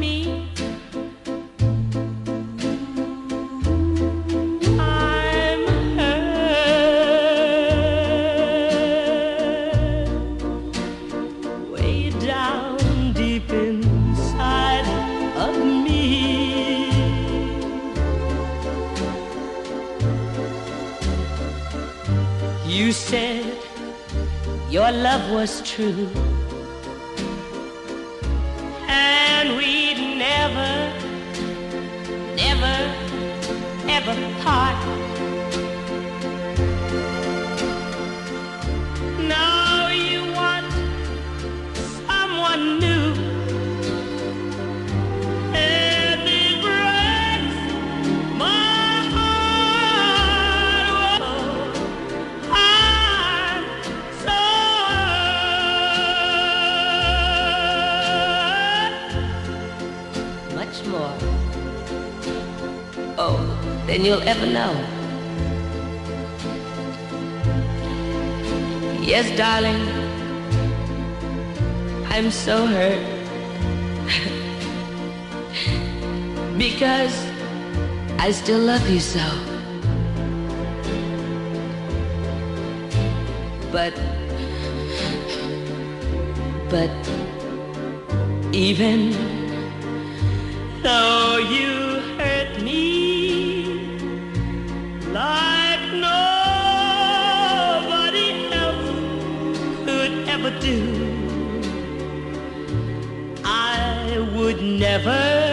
me. I'm hurt way down deep inside of me. You said your love was true, and we'd never, never, ever part. Now you want someone new, and it breaks my heart. Oh, I'm so hurt. Much more, oh, than you'll ever know. Yes, darling, I'm so hurt because I still love you so. But even though you hurt me like nobody else could ever do, I would never